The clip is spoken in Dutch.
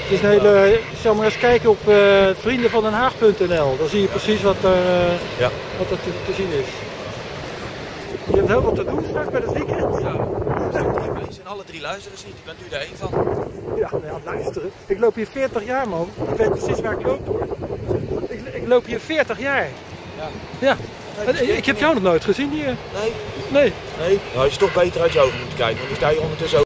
Het is een hele, zal maar eens kijken op vriendenvandenhaag.nl. Dan zie je precies wat er te zien is. Je hebt heel wat te doen straks bij het weekend. Ja, we zijn 3 mensen en alle 3 luisteren niet. Bent u er één van? Ja, nou ja, luisteren. Ik loop hier 40 jaar, man. Ik weet precies waar ik loop, hoor. Ik loop hier 40 jaar. Ja. Ja. Ik heb jou nog nooit gezien hier. Nee? Nee. Nee? Nou, je is toch beter uit je ogen moeten kijken, want dan sta je ondertussen ook.